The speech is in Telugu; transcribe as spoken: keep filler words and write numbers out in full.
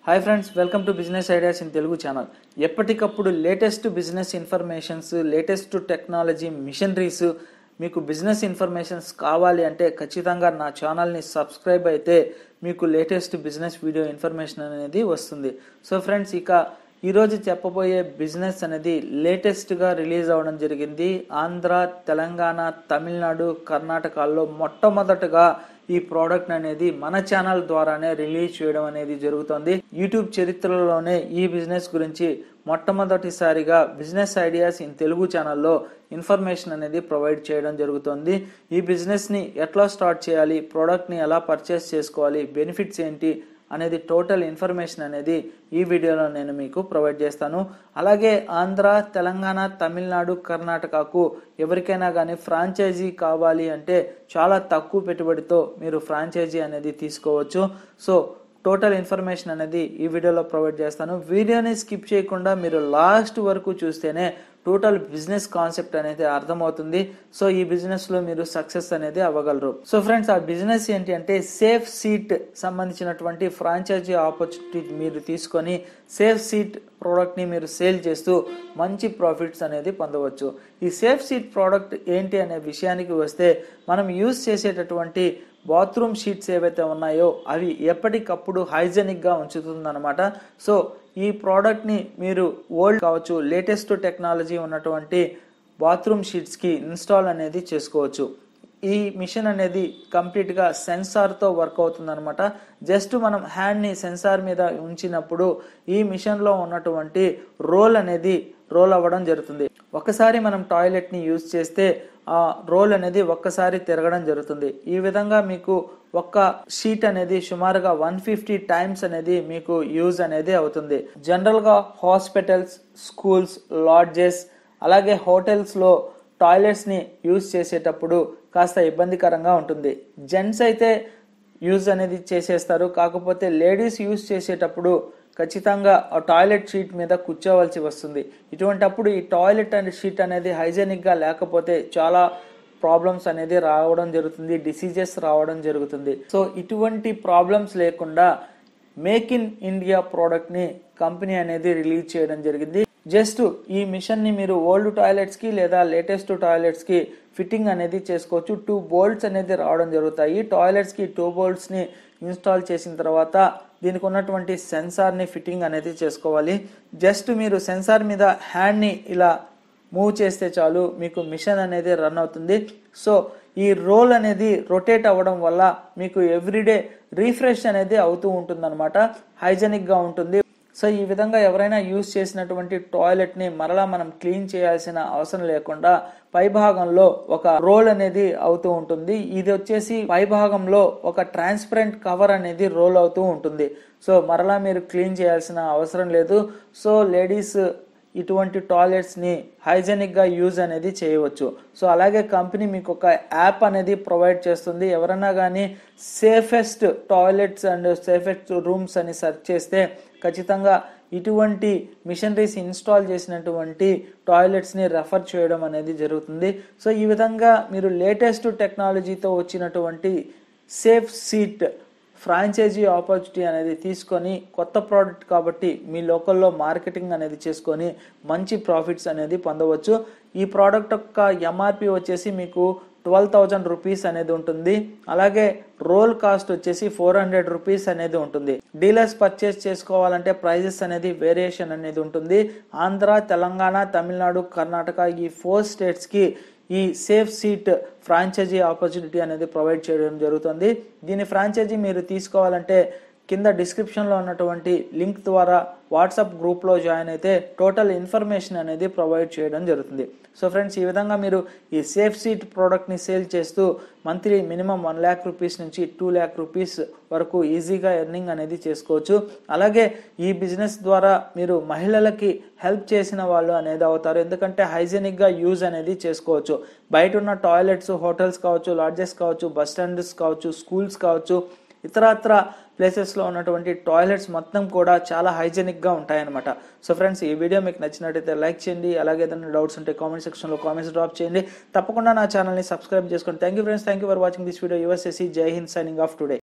Hi friends, welcome to business ideas in Telugu channel. ఎప్పటికప్పుడు latest business informations, latest technology, machineries, మీకు బిజినెస్ ఇన్ఫర్మేషన్స్ కావాలి అంటే ఖచ్చితంగా నా ఛానల్ని సబ్స్క్రైబ్ అయితే మీకు లేటెస్ట్ బిజినెస్ వీడియో ఇన్ఫర్మేషన్ అనేది వస్తుంది. సో ఫ్రెండ్స్, ఇక ఈరోజు చెప్పబోయే బిజినెస్ అనేది లేటెస్ట్గా రిలీజ్ అవ్వడం జరిగింది. ఆంధ్ర, తెలంగాణ, తమిళనాడు, కర్ణాటకలో మొట్టమొదటగా ఈ ప్రోడక్ట్ అనేది మన ఛానల్ ద్వారానే రిలీజ్ చేయడం అనేది జరుగుతుంది. యూట్యూబ్ చరిత్రలోనే ఈ బిజినెస్ గురించి మొట్టమొదటిసారిగా బిజినెస్ ఐడియాస్ ఇన్ తెలుగు ఛానల్లో ఇన్ఫర్మేషన్ అనేది ప్రొవైడ్ చేయడం జరుగుతుంది. ఈ బిజినెస్ని ఎట్లా స్టార్ట్ చేయాలి, ప్రోడక్ట్ని ఎలా పర్చేస్ చేసుకోవాలి, బెనిఫిట్స్ ఏంటి అనేది టోటల్ ఇన్ఫర్మేషన్ అనేది ఈ వీడియోలో నేను మీకు ప్రొవైడ్ చేస్తాను. అలాగే ఆంధ్ర, తెలంగాణ, తమిళనాడు, కర్ణాటకకు ఎవరికైనా కానీ ఫ్రాంచైజీ కావాలి అంటే చాలా తక్కువ పెట్టుబడితో మీరు ఫ్రాంచైజీ అనేది తీసుకోవచ్చు. సో టోటల్ ఇన్ఫర్మేషన్ అనేది ఈ వీడియోలో ప్రొవైడ్ చేస్తాను. వీడియోని స్కిప్ చేయకుండా మీరు లాస్ట్ వరకు చూస్తేనే టోటల్ బిజినెస్ కాన్సెప్ట్ అనేది అర్థమవుతుంది. సో ఈ బిజినెస్ లో మీరు సక్సెస్ అనేది అవ్వగలరు. సో ఫ్రెండ్స్, ఆ బిజినెస్ ఏంటి అంటే సేఫ్ సీట్ సంబంధించినటువంటి ఫ్రాంచైజీ ఆపర్చునిటీ మీరు తీసుకొని సేఫ్ సీట్ ప్రోడక్ట్ ని మీరు సేల్ చేస్తూ మంచి ప్రాఫిట్స్ అనేది పొందవచ్చు. ఈ సేఫ్ సీట్ ప్రోడక్ట్ ఏంటి అనే విషయానికి వస్తే, మనం యూజ్ చేసేటటువంటి బాత్రూమ్ షీట్స్ ఏవైతే ఉన్నాయో అవి ఎప్పటికప్పుడు హైజెనిక్ గా ఉంచుతుందన్నమాట. సో ఈ ప్రోడక్ట్ ని మీరు ఓల్డ్ కావచ్చు, లేటెస్ట్ టెక్నాలజీ ఉన్నటువంటి బాత్రూమ్ షీట్స్ కి ఇన్స్టాల్ అనేది చేసుకోవచ్చు. ఈ మిషన్ అనేది కంప్లీట్ గా సెన్సార్ తో వర్క్ అవుతుంది అనమాట. జస్ట్ మనం హ్యాండ్ ని సెన్సార్ మీద ఉంచినప్పుడు ఈ మిషన్ లో ఉన్నటువంటి రోల్ అనేది రోల్ అవ్వడం జరుగుతుంది. ఒకసారి మనం టాయిలెట్ ని యూజ్ చేస్తే ఆ రోల్ అనేది ఒక్కసారి తిరగడం జరుగుతుంది. ఈ విధంగా మీకు ఒక్క షీట్ అనేది సుమారుగా వన్ ఫిఫ్టీ టైమ్స్ అనేది మీకు యూజ్ అనేది అవుతుంది. జనరల్ గా హాస్పిటల్స్, స్కూల్స్, లాడ్జెస్, అలాగే హోటల్స్ లో టాయిలెట్స్ ని యూజ్ చేసేటప్పుడు కాస్త ఇబ్బందికరంగా ఉంటుంది. జెంట్స్ అయితే యూజ్ అనేది చేసేస్తారు, కాకపోతే లేడీస్ యూజ్ చేసేటప్పుడు ఖచ్చితంగా ఆ టాయిలెట్ షీట్ మీద కూర్చోవలసి వస్తుంది. ఇటువంటి అప్పుడు ఈ టాయిలెట్ అండ్ షీట్ అనేది హైజెనిక్ గా లేకపోతే చాలా ప్రాబ్లమ్స్ అనేది రావడం జరుగుతుంది, డిసీజెస్ రావడం జరుగుతుంది. సో ఇటువంటి ప్రాబ్లమ్స్ లేకుండా మేక్ ఇన్ ఇండియా ప్రోడక్ట్ ని కంపెనీ అనేది రిలీజ్ చేయడం జరిగింది. జస్ట్ ఈ మిషన్ ని మీరు ఓల్డ్ టాయిలెట్స్ కి లేదా లేటెస్ట్ టాయిలెట్స్ కి ఫిట్టింగ్ అనేది చేసుకోవచ్చు. టూ బోల్ట్స్ అనేది రావడం జరుగుతాయి. టాయిలెట్స్ కి టూ బోల్ట్స్ ని ఇన్స్టాల్ చేసిన తర్వాత దీనికి ఉన్నటువంటి సెన్సార్ ని ఫిట్టింగ్ అనేది చేసుకోవాలి. జస్ట్ మీరు సెన్సార్ మీద హ్యాండ్ ని ఇలా మూవ్ చేస్తే చాలు, మీకు మిషన్ అనేది రన్ అవుతుంది. సో ఈ రోల్ అనేది రొటేట్ అవ్వడం వల్ల మీకు ఎవ్రీడే రీఫ్రెష్ అనేది అవుతూ ఉంటుంది అనమాట. హైజెనిక్ గా ఉంటుంది. సో ఈ విధంగా ఎవరైనా యూజ్ చేసినటువంటి టాయిలెట్ ని మరలా మనం క్లీన్ చేయాల్సిన అవసరం లేకుండా పై భాగంలో ఒక రోల్ అనేది అవుతూ ఉంటుంది. ఇది వచ్చేసి పై భాగంలో ఒక ట్రాన్స్పరెంట్ కవర్ అనేది రోల్ అవుతూ ఉంటుంది. సో మరలా మీరు క్లీన్ చేయాల్సిన అవసరం లేదు. సో లేడీస్ ఇటువంటి టాయిలెట్స్ ని హైజెనిక్ గా యూజ్ అనేది చేయవచ్చు. సో అలాగే కంపెనీ మీకు ఒక యాప్ అనేది ప్రొవైడ్ చేస్తుంది. ఎవరైనా కానీ safest toilets and safest rooms అని సెర్చ్ చేస్తే ఖచ్చితంగా ఇటువంటి మిషనరీస్ ఇన్స్టాల్ చేసినటువంటి టాయిలెట్స్ ని రెఫర్ చేయడం అనేది జరుగుతుంది. సో ఈ విధంగా మీరు లేటెస్ట్ టెక్నాలజీతో వచ్చినటువంటి సేఫ్ సీట్ ఫ్రాంచైజీ ఆపర్చునిటీ అనేది తీసుకొని కొత్త ప్రోడక్ట్ కాబట్టి మీ లోకల్లో మార్కెటింగ్ అనేది చేసుకొని మంచి ప్రాఫిట్స్ అనేది పొందవచ్చు. ఈ ప్రోడక్ట్ యొక్క ఎంఆర్పి వచ్చేసి మీకు ట్వెల్వ్ థౌజండ్ రూపీస్ అనేది ఉంటుంది. అలాగే రోల్ కాస్ట్ వచ్చేసి ఫోర్ హండ్రెడ్ రూపీస్ అనేది ఉంటుంది. డీలర్స్ పర్చేస్ చేసుకోవాలంటే ప్రైజెస్ అనేది వేరియేషన్ అనేది ఉంటుంది. ఆంధ్ర, తెలంగాణ, తమిళనాడు, కర్ణాటక ఈ ఫోర్ స్టేట్స్ కి ఈ సేఫ్ సీట్ ఫ్రాంచైజీ ఆపర్చునిటీ అనేది ప్రొవైడ్ చేయడం జరుగుతుంది. దీని ఫ్రాంచైజీ మీరు తీసుకోవాలంటే కింద డిస్క్రిప్షన్ లో ఉన్నటువంటి లింక్ ద్వారా వాట్సాప్ గ్రూప్ లో జాయిన్ అయితే టోటల్ ఇన్ఫర్మేషన్ అనేది ప్రొవైడ్ చేయడం జరుగుతుంది. సో ఫ్రెండ్స్, ఈ విధంగా మీరు ఈ సేఫ్ సీట్ ప్రోడక్ట్ ని సేల్ చేస్తూ monthly minimum one lakh rupees నుంచి టూ ల్యాక్ రూపీస్ వరకు ఈజీగా ఎర్నింగ్ అనేది చేసుకోవచ్చు. అలాగే ఈ బిజినెస్ ద్వారా మీరు మహిళలకి హెల్ప్ చేసిన వాళ్ళు అనేది అవుతారు. ఎందుకంటే హైజెనిక్ గా యూజ్ అనేది చేసుకోవచ్చు. బయట ఉన్న టాయిలెట్స్, హోటల్స్ కావచ్చు, లాడ్జెస్ కావచ్చు, బస్ స్టాండ్స్ కావచ్చు, స్కూల్స్ కావచ్చు, ఇతరత్ర ప్లేసెస్ లో ఉన్నటువంటి టాయిలెట్స్ మొత్తం కూడా చాలా హైజెనిక్ గా ఉంటాయన్నమాట. సో ఫ్రెండ్స్, ఈ వీడియో మీకు నచ్చినట్టయితే లైక్ చేయండి. అలాగే ఏదైనా డౌట్స్ ఉంటే కామెంట్ సెక్షన్ లో కామెంట్స్ డ్రాప్ చేయండి. తప్పకుండా నా ఛానల్ ని సబ్స్క్రైబ్ చేసుకోండి. Thank you friends, thank you for watching this video. Your Shashi, జై హింద్, సైనింగ్ ఆఫ్ టుడే.